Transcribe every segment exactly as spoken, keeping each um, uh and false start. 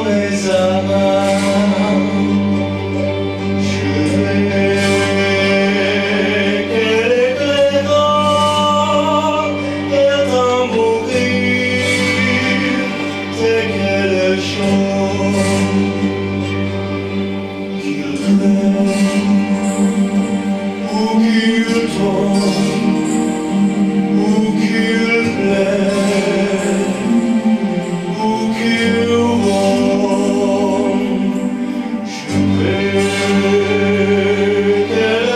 mes amants. Je vais qu'elle éclairera et d'un beau rire dès qu'elle chante. Qu'il pleuve ou qu'il tombe ou qu'il plaise ou qu'il vole, je veux qu'elle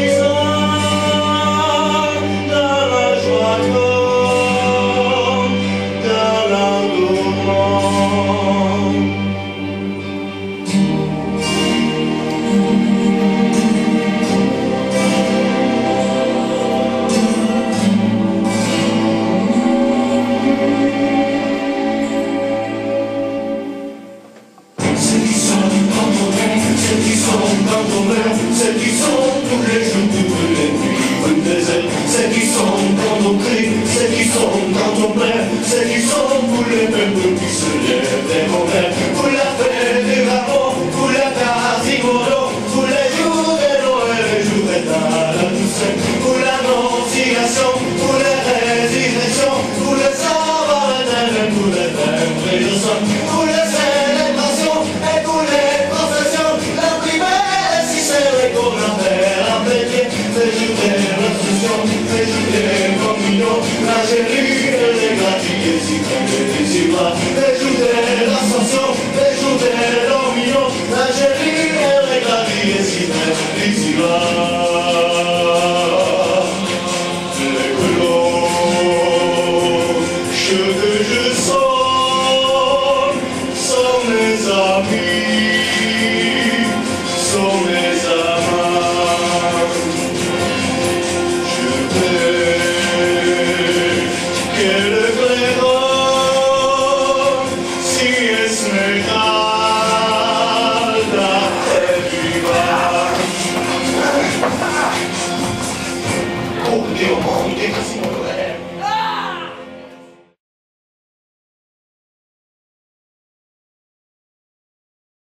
résonne dans la joie comme dans la tourmente. Celles qui sont tous les jours, toutes les nuits, veulent des ailes. Celles qui sont quand on crie, celles qui sont quand on pleure, celles qui sont pour les peuples qui se lèvent des mauvais. Pour la paix des rameaux, pour la quasimodo, pour les jours de Noël, les jours de la douceur, pour l'annonciation, pour les résurrections, pour les sabbats éternels, pour les fêtes réjouissantes, pour les célébrations et pour les processions. La primaire est si serrée qu'on a fait la fête, les jours de l'ascension, les jours de communion, la gérie et les gratuits si près si bas. Les jours de l'ascension, les jours de l'omnion, la gérie et les gratuits si près si bas. Les cloches que je sonne sont mes amis, sont mes amants. Je veux qu'elle claironne si Esmeralda est vivante. Oh, Dieu, oh, Dieu.